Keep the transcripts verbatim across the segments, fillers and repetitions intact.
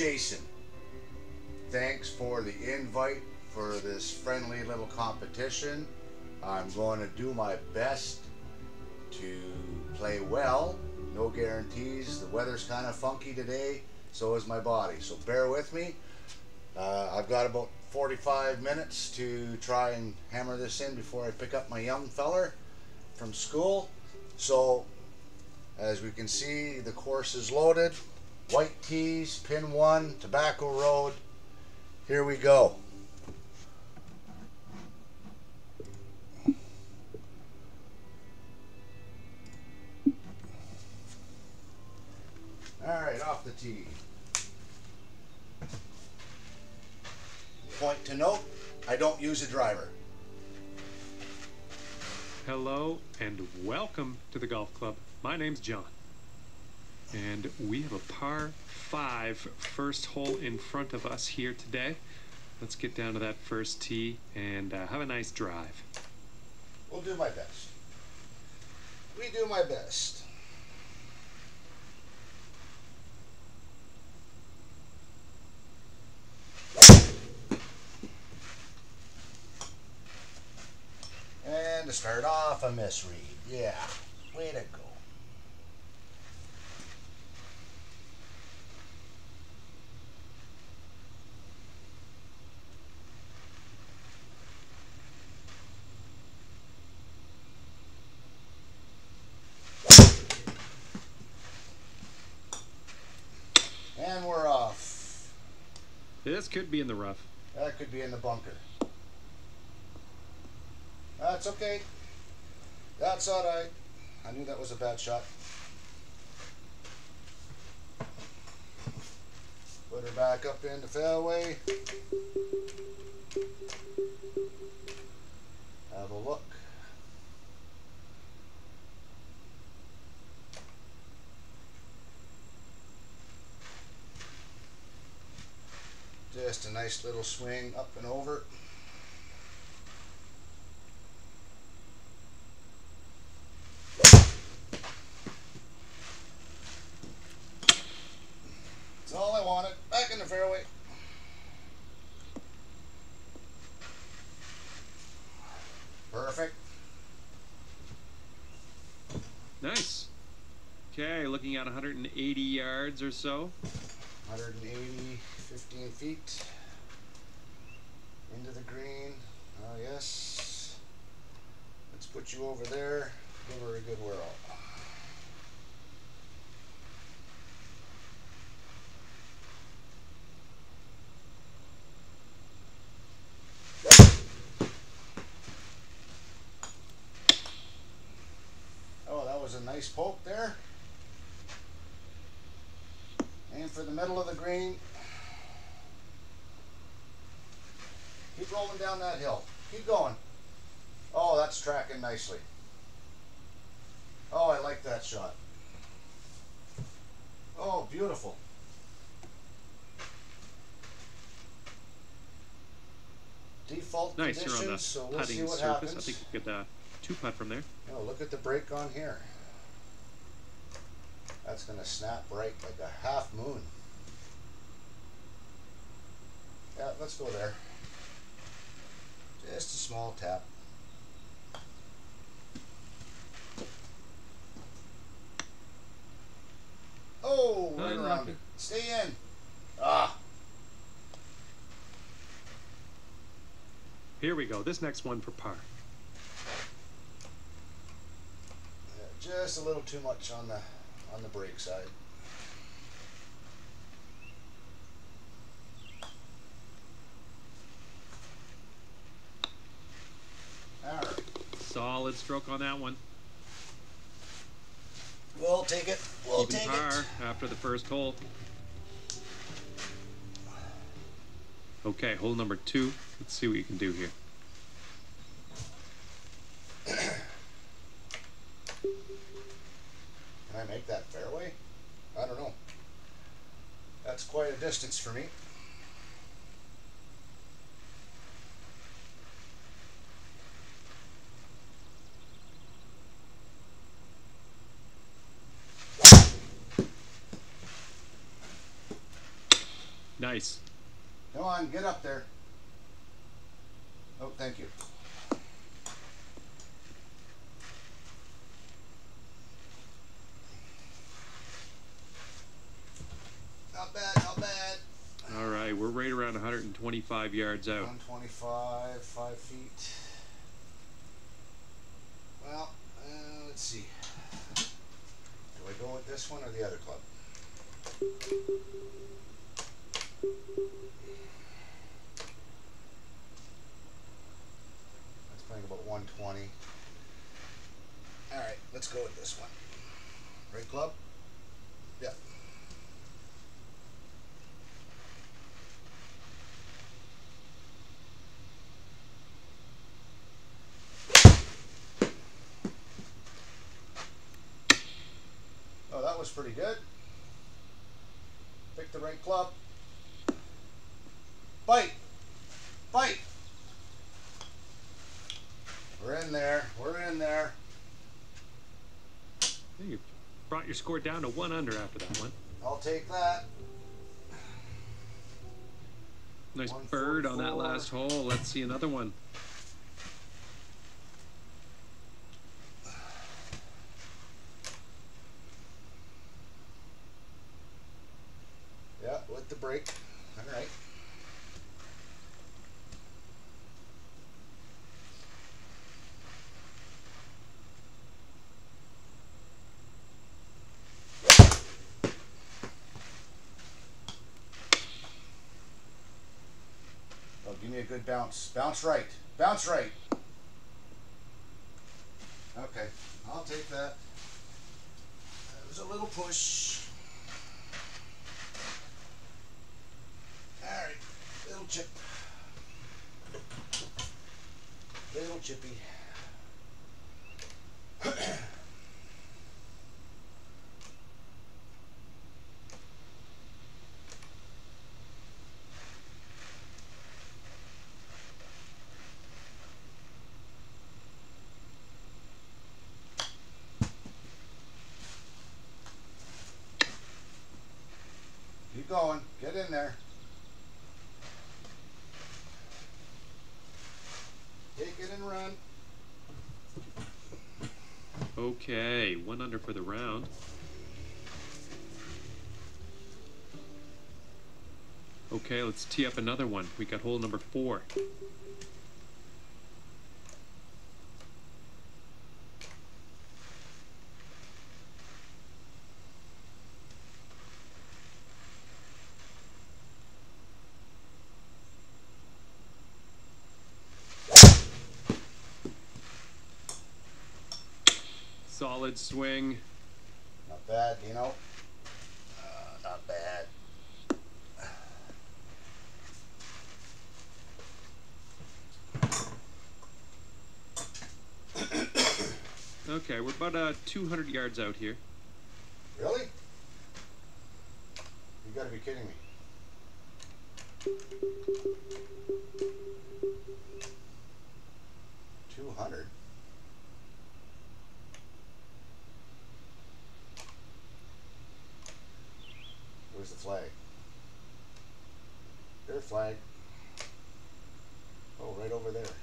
Jason. Thanks for the invite for this friendly little competition. I'm going to do my best to play well. No guarantees. The weather's kind of funky today, so is my body. So bear with me. Uh, I've got about forty-five minutes to try and hammer this in before I pick up my young feller from school. So as we can see, the course is loaded. White tees, pin one, Tobacco Road. Here we go. All right, off the tee. Point to note, I don't use a driver. Hello and welcome to the golf club. My name's John. And we have a par five first hole in front of us here today. Let's get down to that first tee and uh, have a nice drive. We'll do my best. We do my best. And to start off, a misread. Yeah, way to go. And we're off. This could be in the rough. That could be in the bunker. That's okay. That's all right. I knew that was a bad shot. Put her back up in the fairway. Have a look. Just a nice little swing up and over. That's all I wanted. Back in the fairway. Perfect. Nice. Okay, looking at one hundred eighty yards or so. one hundred eighty, fifteen feet into the green. Oh yes. Let's put you over there. Give her a good whirl. Oh, that was a nice poke there. Aim for the middle of the green. Keep rolling down that hill. Keep going. Oh, that's tracking nicely. Oh, I like that shot. Oh, beautiful. Default Nice, conditions, you're on the so we'll see putting what surface. happens. I think you could uh, two putt from there. Oh, look at the break on here. That's going to snap right like a half moon. Yeah, let's go there. Just a small tap. Oh, right Unlucky. around it. Stay in. Ah. Here we go. This next one for par. Yeah, just a little too much on the on the break side. All right. Solid stroke on that one. We'll take it. We'll Keeping take par it. after the first hole. Okay, hole number two. Let's see what you can do here. Can I make that fairway? I don't know. That's quite a distance for me. Nice. Come on, get up there. Oh, thank you. Not bad, not bad. All right, we're right around one hundred twenty-five yards out. one twenty-five, five feet. Well, uh, let's see. Do I go with this one or the other club? That's playing about one twenty. All right, let's go with this one. Right club? Yeah. Oh, that was pretty good. Pick the right club. Bite! Bite! We're in there. We're in there. You brought your score down to one under after that one. I'll take that. Nice bird on that last hole. Let's see another one. Yeah, with the break. All right. Oh, give me a good bounce. Bounce right. Bounce right. Okay, I'll take that. That was a little push. Alright, little chip. Little chippy. Keep going. Get in there. Take it and run. Okay, one under for the round. Okay, let's tee up another one. We got hole number four. Solid swing. Not bad, you know. Uh, not bad. Okay, we're about uh, two hundred yards out here. Really? You gotta be kidding me. two hundred? Where's the flag? Their flag. Oh, right over there.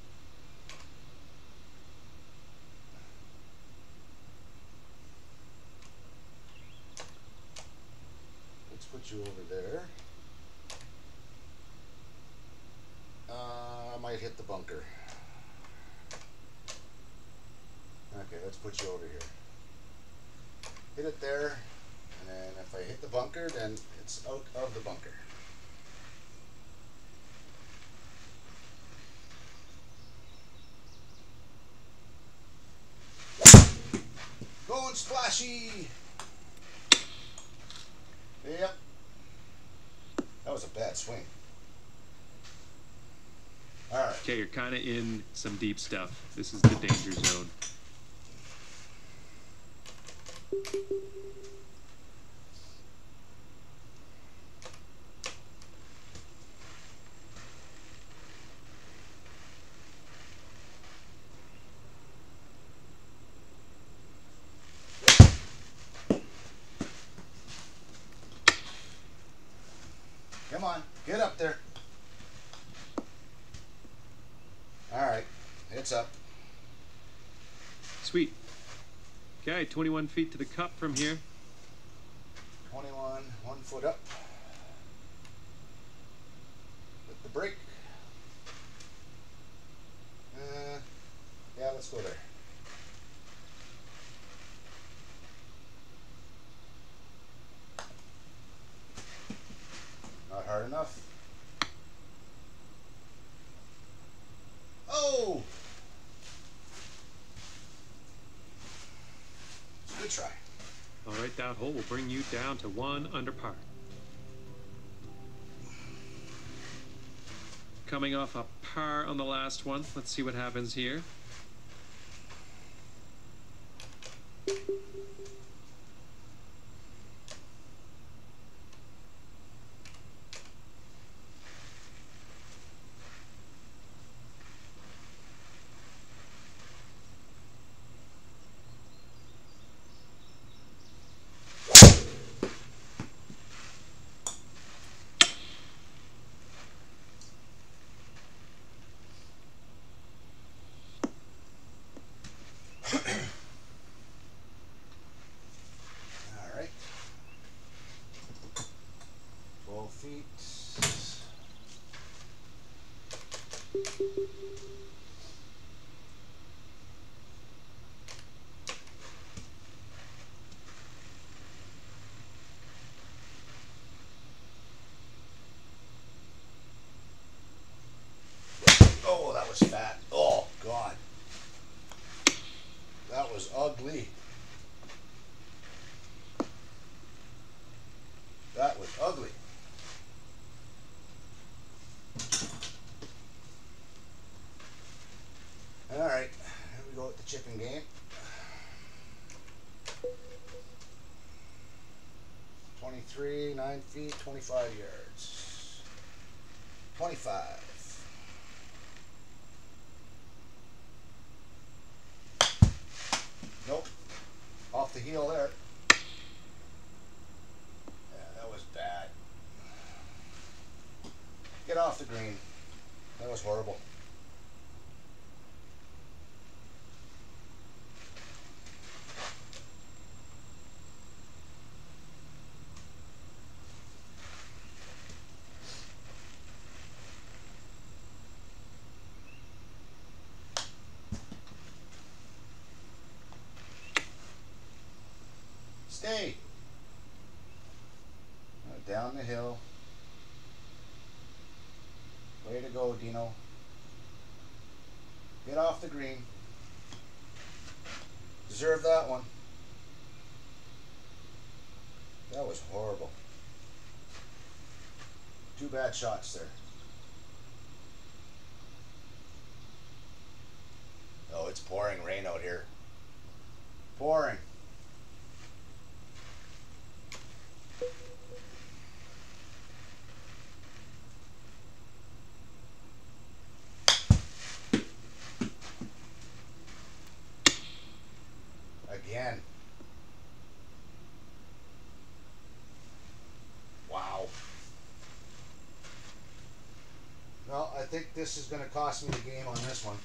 Let's put you over there. Uh, I might hit the bunker. Okay, let's put you over here. Hit it there. And then if I hit the bunker, then it's out of the bunker. Going splashy! Yep. That was a bad swing. Alright. Okay, you're kind of in some deep stuff. This is the danger zone. Come on, get up there. All right, it's up. Sweet. Okay, twenty-one feet to the cup from here. twenty-one, one foot up. With the brake. Uh, yeah, let's go there. Not hard enough. Oh! Good try. All right, that hole will bring you down to one under par. Coming off a par on the last one. Let's see what happens here. All right. twelve feet. Oh, that was fat. Oh, God. That was ugly. That was ugly. All right, here we go with the chicken game. twenty-three, nine feet, twenty-five yards. twenty-five. Nope. Off the heel there. Yeah, that was bad. Get off the green. That was horrible. Stay. Now down the hill. Way to go, Dino. Get off the green. Deserve that one. That was horrible. Two bad shots there. Oh, it's pouring rain out here. Pouring. Again. Wow. Well, I think this is going to cost me the game on this one.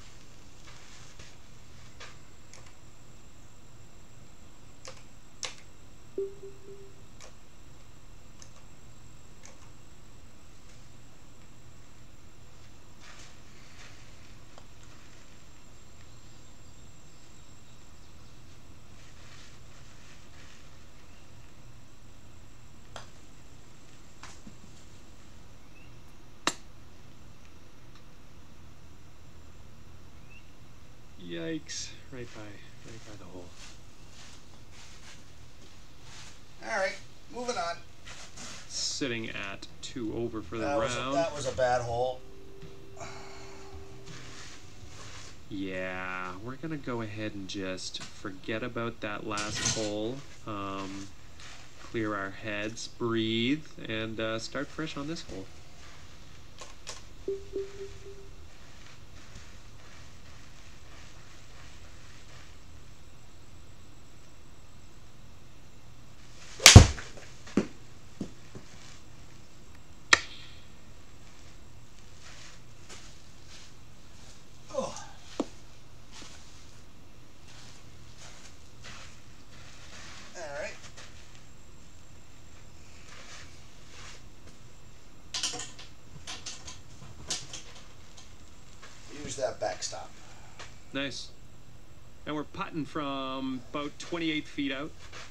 Yikes, right by, right by the hole. All right, moving on. Sitting at two over for the That was, a, round. that was a bad hole. Yeah, we're gonna go ahead and just forget about that last hole. Um, clear our heads, breathe, and uh, start fresh on this hole. backstop. Nice. And we're putting from about twenty-eight feet out.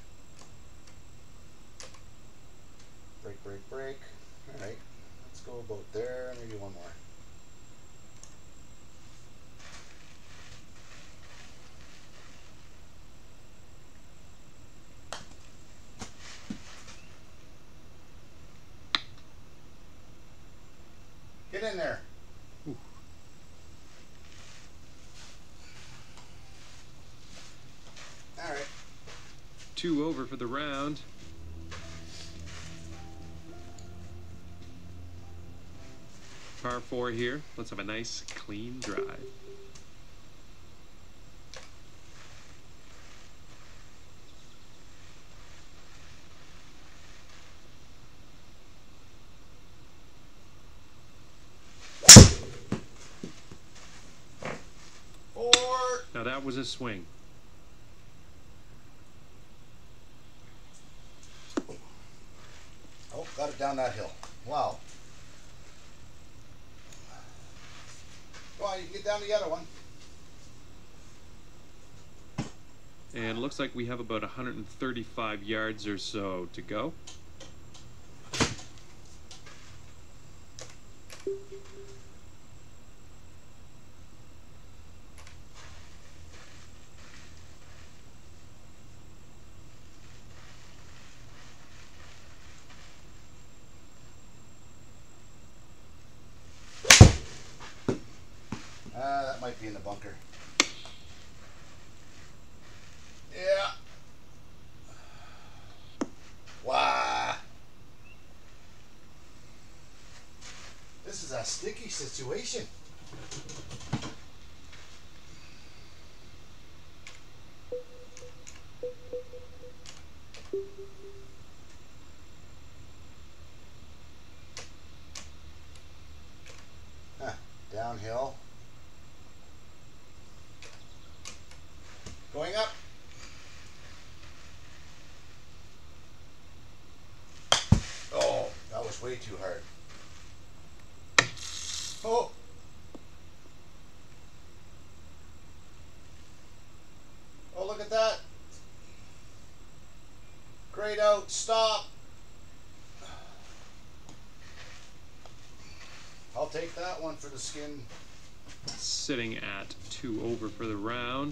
Break, break, break. All right, let's go about there. Maybe one more. Get in there. Ooh. All right. Two over for the round. Par four here. Let's have a nice clean drive. Four. Now that was a swing. Oh, got it down that hill. Wow. Go on, you can get down the other one. And it looks like we have about one hundred thirty-five yards or so to go. Uh, that might be in the bunker. Yeah. Wow. This is a sticky situation. Huh. Downhill. Going up. Oh, that was way too hard. Oh. Oh, look at that. Grayed out. Stop. I'll take that one for the skin. Sitting at two over for the round.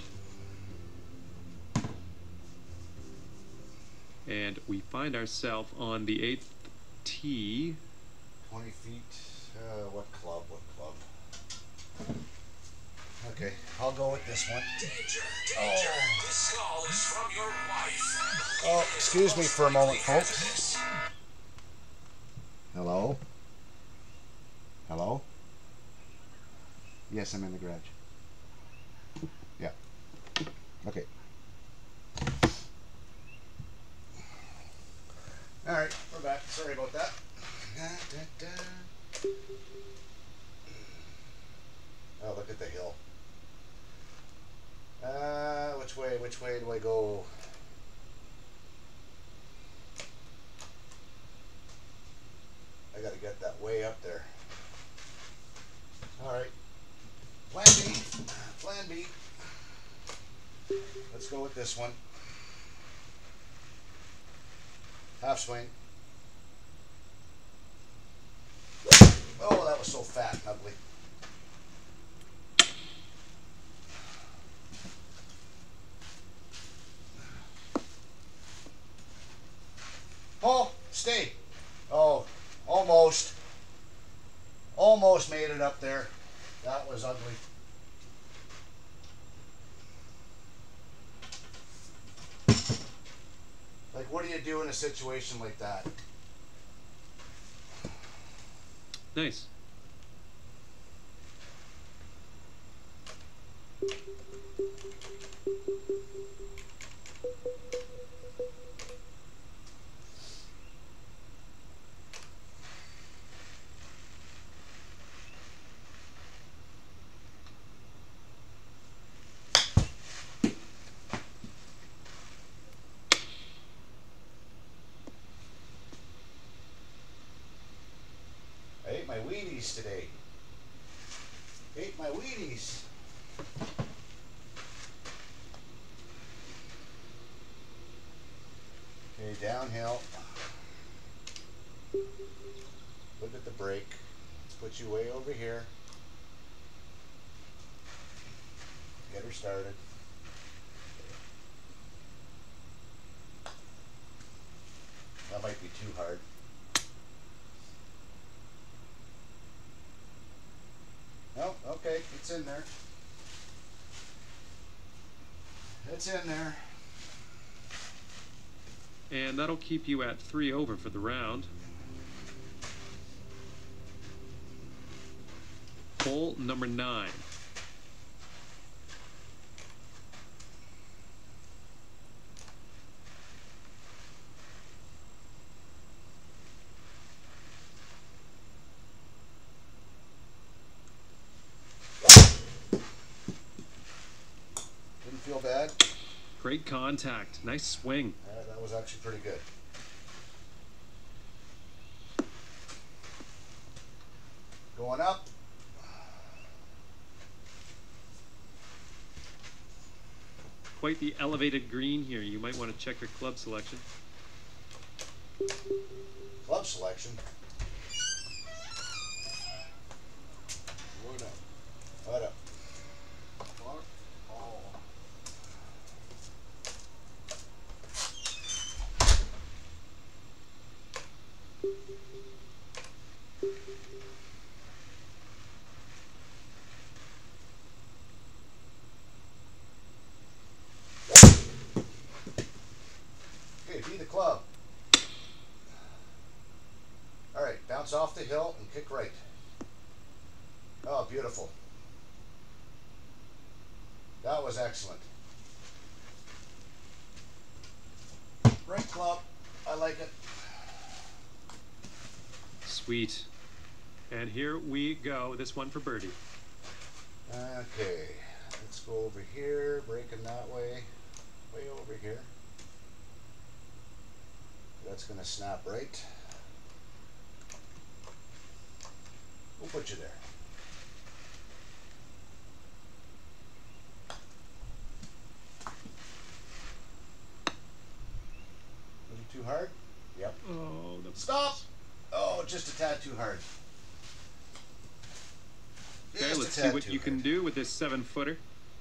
And we find ourselves on the eighth tee. twenty feet. Uh, what club? What club? Okay, I'll go with this one. Danger, danger. Oh. This call is from your wife. Oh, excuse me for a moment, folks. Hello? Hello? Yes, I'm in the garage. Yeah. Okay. All right, we're back. Sorry about that. Da, da, da. Oh, look at the hill. Uh, which way? Which way do I go? I gotta get that way up there. All right. Plan B. Plan B. Let's go with this one. Half swing. Oh, that was so fat and ugly. Oh, stay. Oh, almost. Almost made it up there. That was ugly. Like, what do you do in a situation like that? Nice. I ate my Wheaties today. Ate my Wheaties. Okay, downhill. Look at the brake. Let's put you way over here. Get her started. That might be too hard. No, okay, it's in there. It's in there. And that'll keep you at three over for the round. Hole number nine. Didn't feel bad. Great contact. Nice swing. Uh, that was actually pretty good. Going up. Quite the elevated green here. You might want to check your club selection. Club selection. What up? What up? What? Oh. Okay, be the club. All right, bounce off the hill and kick right. Oh, beautiful. That was excellent. Great club. I like it. Sweet. And here we go. This one for birdie. Okay, let's go over here, breaking that way, way over here. That's going to snap right. We'll put you there. A little too hard? Yep. Oh, the Stop! Oh, just a tad too hard. Okay, Just a let's see tad what too you can hard. do with this seven footer.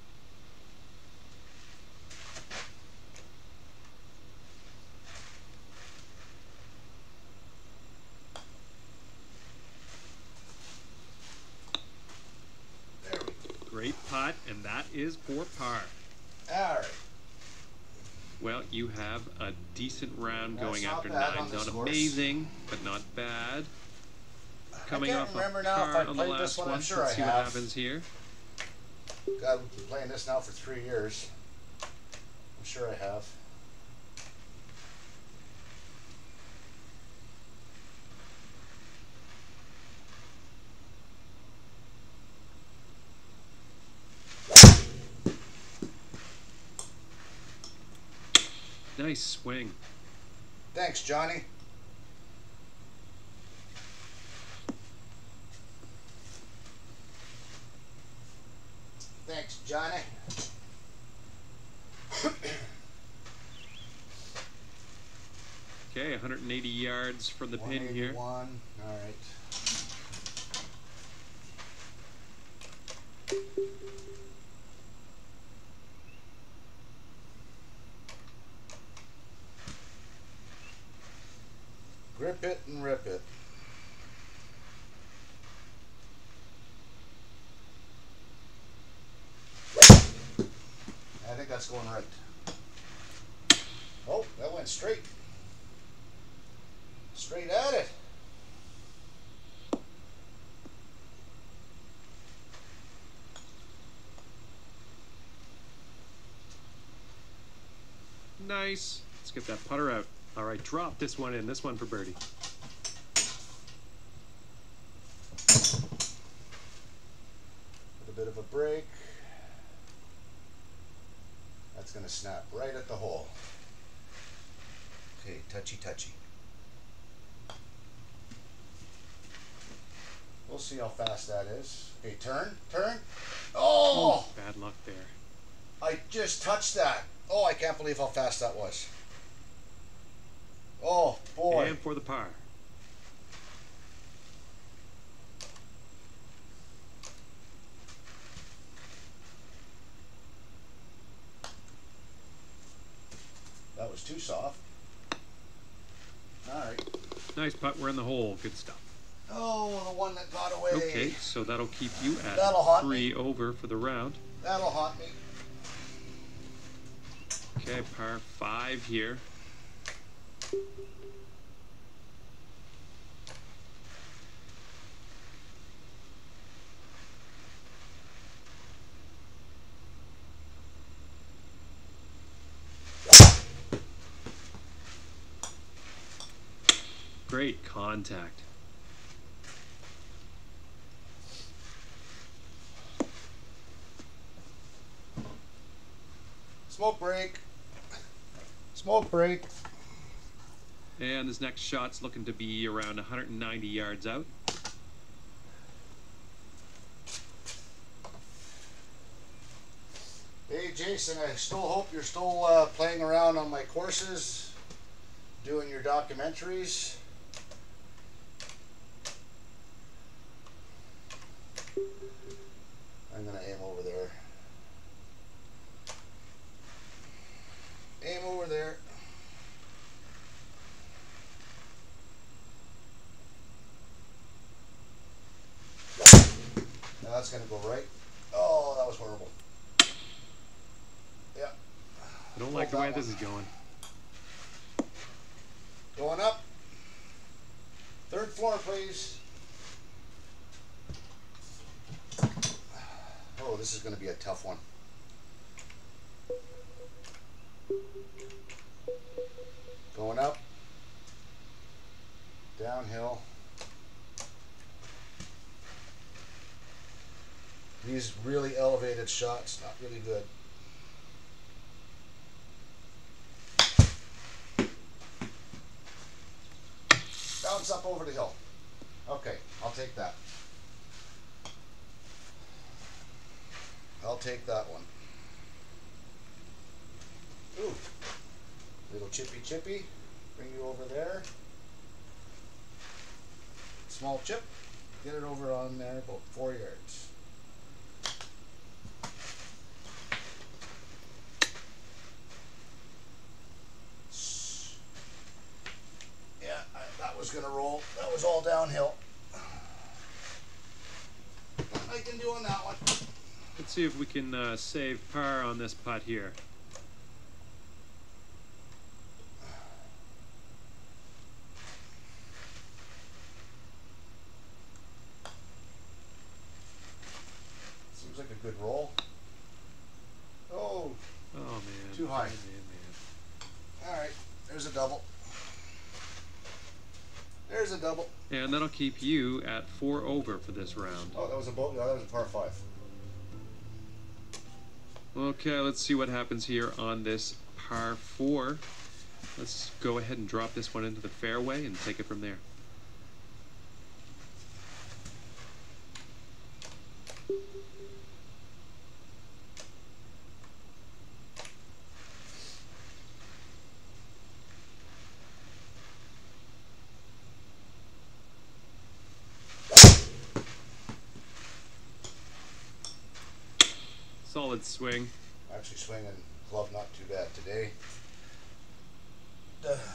There we go. Great putt, and that is for par. All right. Well, you have a decent round That's going not after bad nine. on this Not course. amazing, but not bad. Coming can't off remember a now if par I on the played this last one. I'm one. sure Let's I see have. what happens here. God, we've been playing this now for three years. I'm sure I have. Nice swing. Thanks, Johnny. Thanks, Johnny. Okay, one hundred eighty yards from the pin here. one eighty-one. All right. Grip it and rip it. I think that's going right. Oh, that went straight. Straight at it. Nice. Let's get that putter out. All right, drop this one in. This one for birdie. With a bit of a break. That's going to snap right at the hole. Okay, touchy touchy. We'll see how fast that is. Okay, turn, turn. Oh! Bad luck there. I just touched that. Oh, I can't believe how fast that was. Oh, boy. And for the par. That was too soft. All right. Nice putt. We're in the hole. Good stuff. Oh, the one that got away. Okay, so that'll keep you at That'll haunt three me. over for the round. That'll haunt me. Okay, par five here. Great contact. Smoke break. Smoke break. And this next shot's looking to be around one hundred ninety yards out. Hey, Jason, I still hope you're still uh, playing around on my courses, doing your documentaries. I'm going to aim over there. Aim over there. Now that's going to go right. Oh, that was horrible. Yeah. I don't like the way this is going. Going up. Third floor, please. Oh, this is going to be a tough one. Going up. Downhill. These really elevated shots, not really good. Bounce up over the hill. Okay, I'll take that. I'll take that one. Ooh. Little chippy chippy. Bring you over there. Small chip. Get it over on there, about four yards. Yeah, I, that was gonna roll. That was all downhill. I can do on that one. Let's see if we can uh, save par on this putt here. Seems like a good roll. Oh. Oh man. Too high. Man, man, All right. There's a double. There's a double. man. And that'll keep you at four over for this round. Oh, that was a boat. No, that was a par five. Okay, let's see what happens here on this par four. Let's go ahead and drop this one into the fairway and take it from there. Solid swing. Actually swinging club not too bad today. Uh,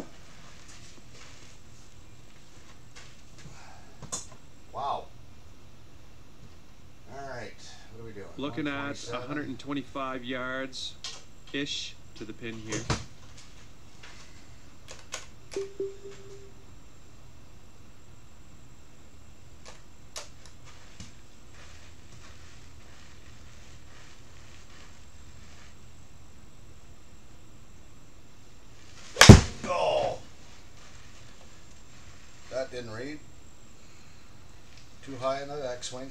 wow. All right. What are we doing? Looking at one hundred twenty-five yards ish to the pin here. Oh, that didn't read. Too high in the backswing.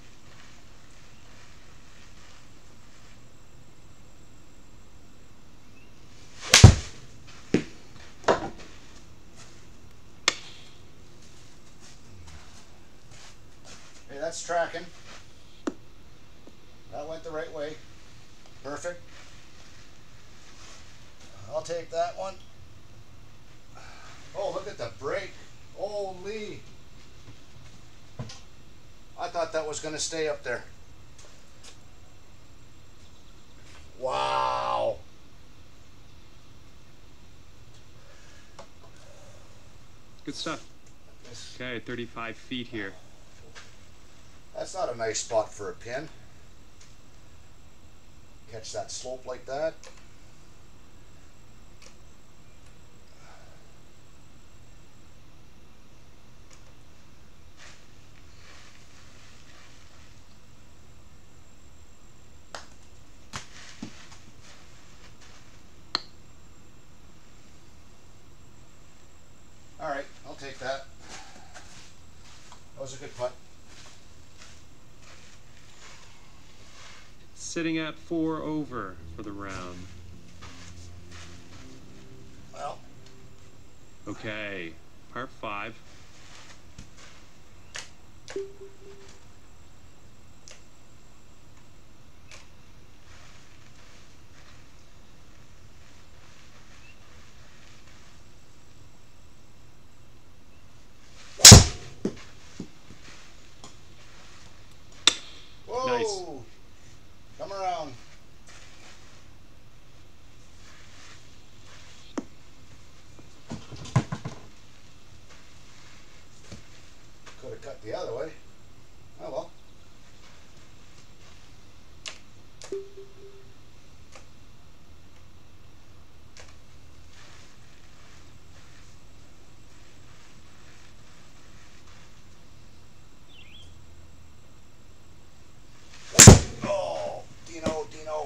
reckon. That went the right way. Perfect. I'll take that one. Oh, look at the break. Holy. I thought that was going to stay up there. Wow. Good stuff. Okay, thirty-five feet here. That's not a nice spot for a pin. Catch that slope like that. All right, I'll take that. That was a good putt. Sitting at four over for the round. Well. Okay, par five. Whoa. Nice. Come around. Could have cut the other way. Oh well. Oh, Dino, Dino.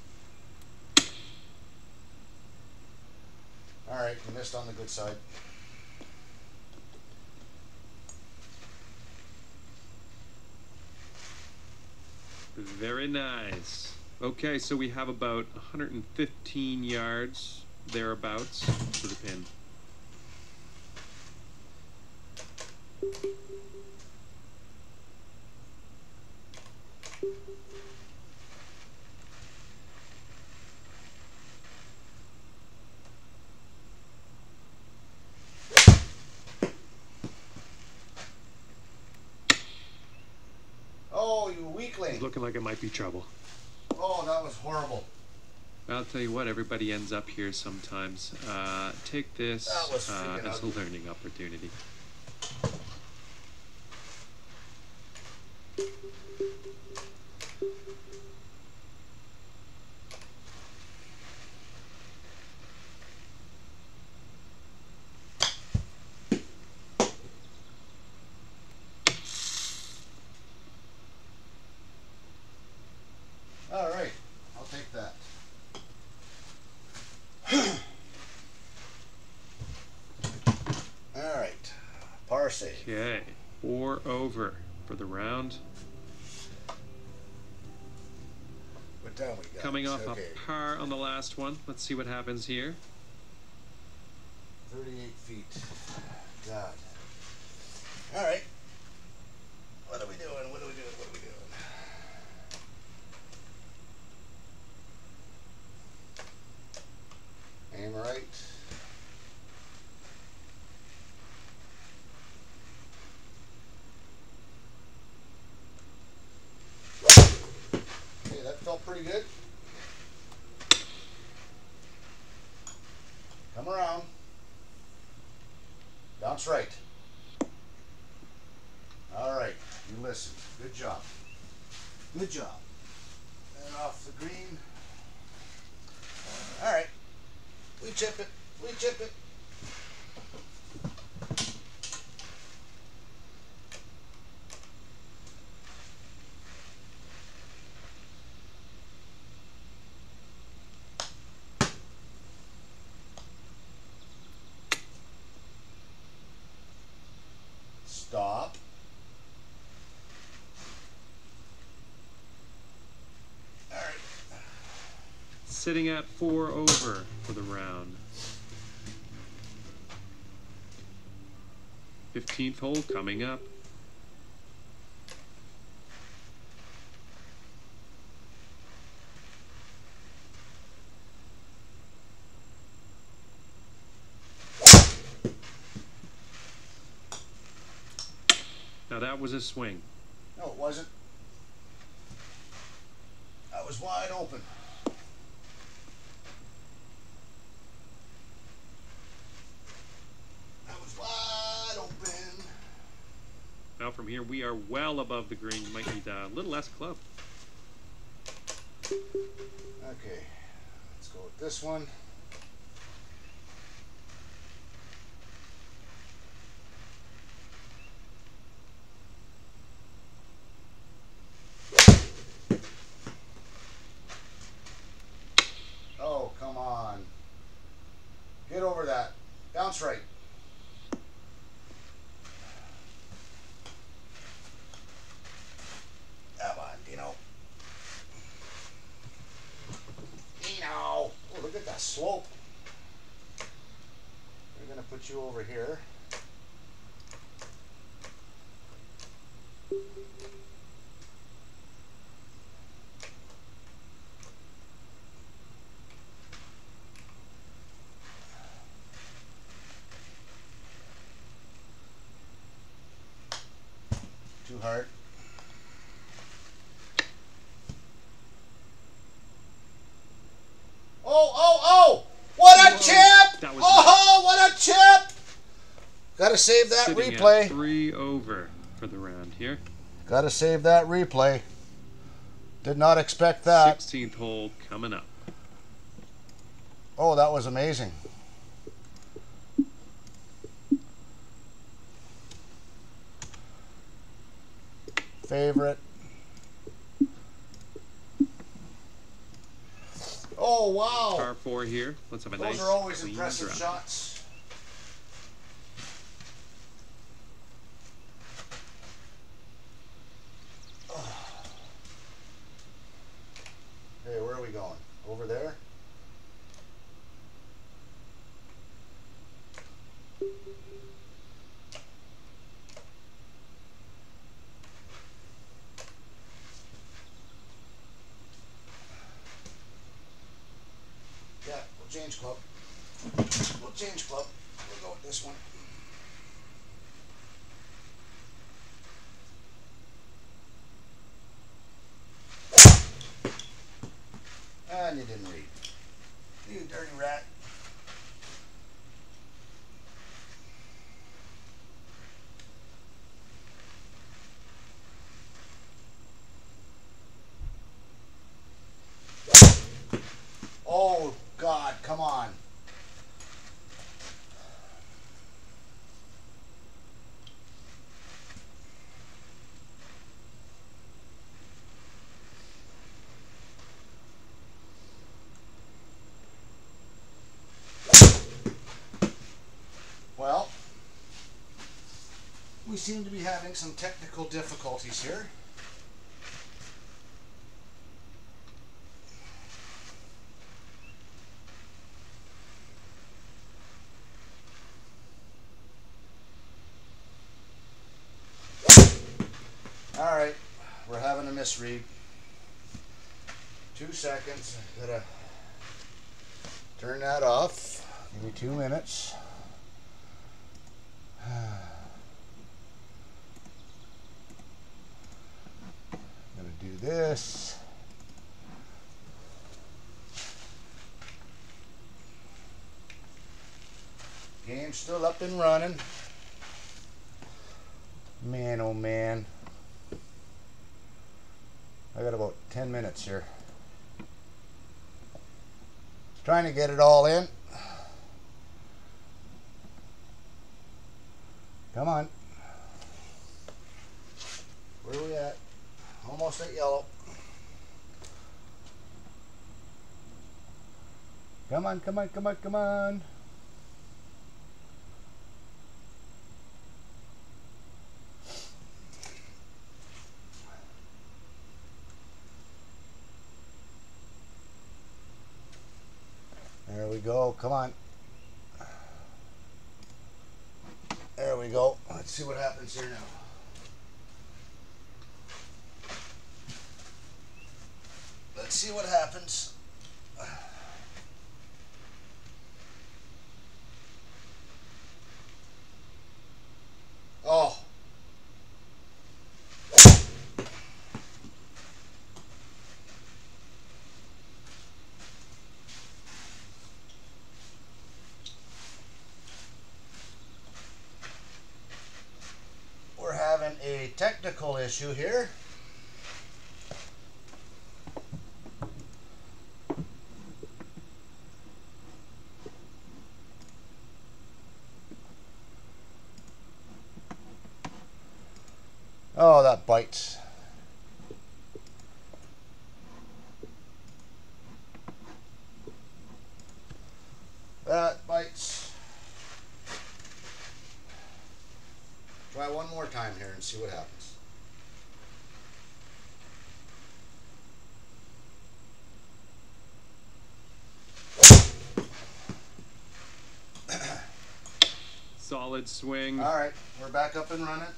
All right, you missed on the good side. Very nice. Okay, so we have about one hundred fifteen yards thereabouts to the pin. Oh, you weakling. It's looking like it might be trouble. Oh, that was horrible. I'll tell you what, everybody ends up here sometimes. Uh, take this That was uh, freaking as a ugly. learning opportunity. All right, I'll take that. All right, par save. Okay, four over for the round. What time we got? Coming off Okay, a par on the last one. Let's see what happens here. thirty-eight feet. God. All right. What are we doing? What are we doing? What are we doing? Aim right. Okay, that felt pretty good. Come around. Bounce right. All right, you listen. Good job. Good job. And off the green. All right. We chip it. We chip it. Stop. All right. Sitting at four over for the round. fifteenth hole coming up. that was a swing. No, it wasn't. That was wide open. That was wide open. Now from here, we are well above the green. You might need a little less club. Okay, let's go with this one. Oh, come on. Get over that. Bounce right. Come on, Dino. Dino. Oh, look at that slope. We're going to put you over here. Too hard. Oh, oh, oh! What a Whoa, chip! that was Oh, what a chip! Gotta save that Sitting replay. at three over for the round here. Gotta save that replay. Did not expect that. sixteenth hole coming up. Oh, that was amazing. Favorite. Oh, wow. Par four here. Let's have a Those nice are always clean impressive drop. shots. Hey, where are we going? Over there? Yeah, we'll change club. We'll change club. We'll go with this one. And you didn't read. You dirty rat. Oh, God, come on. Well, we seem to be having some technical difficulties here. All right, we're having a misread. Two seconds. Gotta turn that off. Give me two minutes. Gonna do this. Game's still up and running. Man, oh man. I got about ten minutes here. Trying to get it all in. Come on. Where are we at? Almost at yellow. Come on, come on, come on, come on. There we go. Come on. There we go. Let's see what happens here now. Let's see what happens. Oh. having a technical issue here. Oh, that bites. That bites. Try one more time here and see what happens. Solid swing. All right, we're back up and running.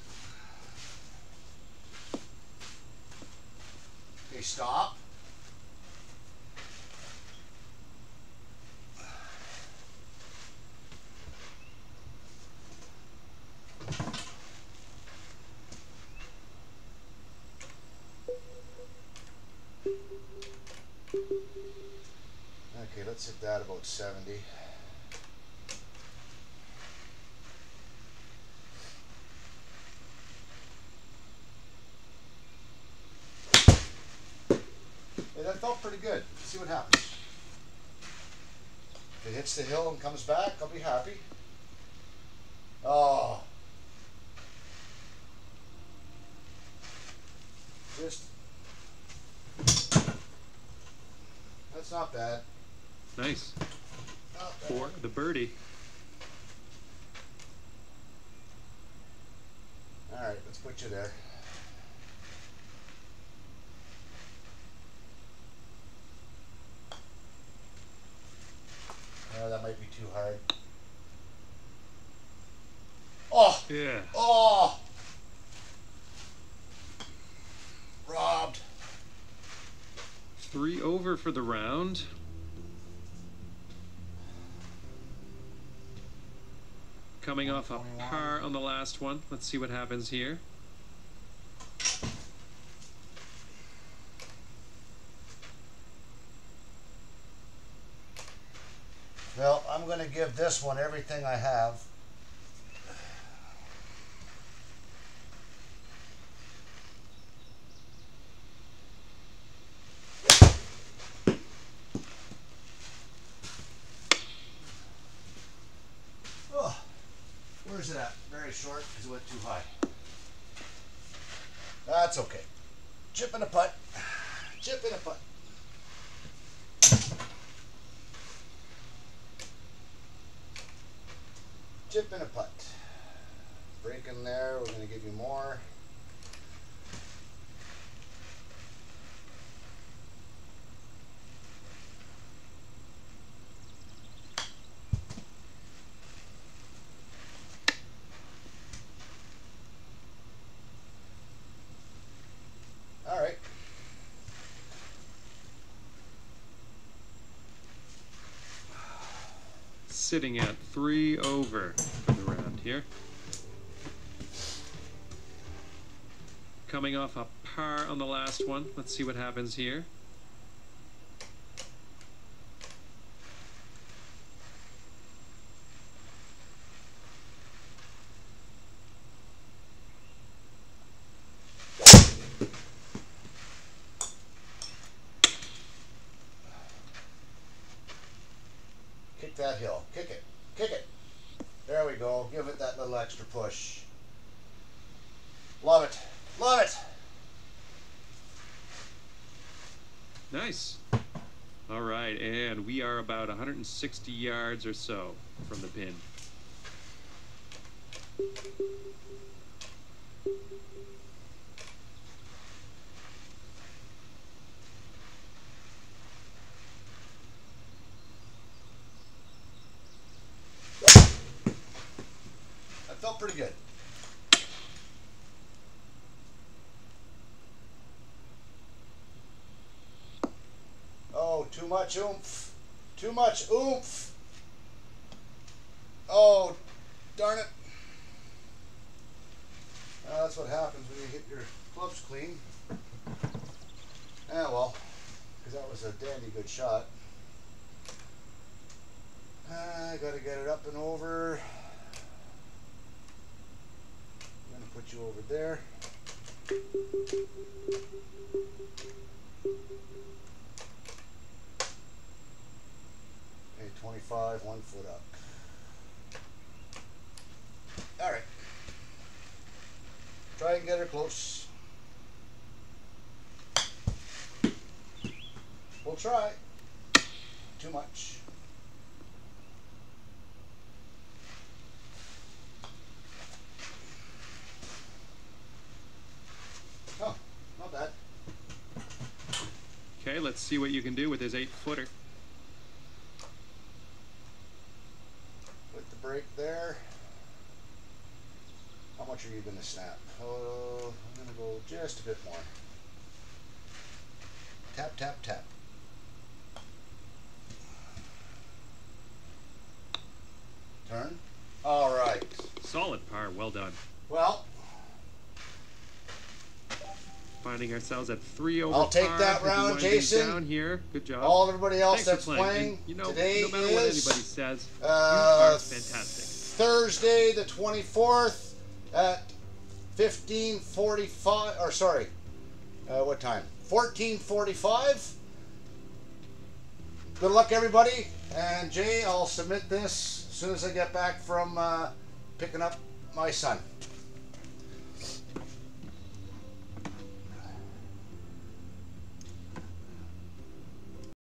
Okay, stop. Okay, let's hit that about seventy. Hey, that felt pretty good. Let's see what happens. If it hits the hill and comes back, I'll be happy. Oh. Just. That's not bad. Nice. Not bad. For the birdie. All right, let's put you there. Oh, that might be too hard. Oh! Yeah. Oh! Robbed. Three over for the round. Coming off a par on the last one. Let's see what happens here. Well, I'm going to give this one everything I have. Oh, where's it at? Very short because it went too high. That's okay. Chip and a putt. Chip and a putt. Chip and a putt. Break in there. We're going to give you more. All right. Sitting at three over for the round here. Coming off a par on the last one. Let's see what happens here. Kick that hill. Kick it. Kick it. There we go. Give it that little extra push. Love it. Love it. Nice. All right, and we are about one hundred sixty yards or so from the pin. That felt pretty good. Oh, too much oomph. Too much oomph. Oh, darn it. Uh, that's what happens when you hit your clubs clean. Ah, well, because that was a dandy good shot. I gotta get it up and over. I'm gonna put put you over there. Okay, twenty-five, one foot up. All right. Try and get her close. We'll try. Too much. Oh, not bad. Okay, let's see what you can do with his eight footer. With the break there. How much are you going to snap? Oh, I'm going to go just a bit more. Tap, tap, tap. Turn. All right. Solid par, well done. Well, Finding ourselves at three over I'll take par that as we round, wind things Jason. Down here, good job. all everybody else Thanks that's for playing. playing, And, you know, today no matter what is anybody says, uh, you are fantastic. Thursday the twenty-fourth at fifteen forty-five, or sorry, uh, what time? fourteen forty-five. Good luck, everybody. And Jay, I'll submit this as soon as I get back from uh, picking up my son.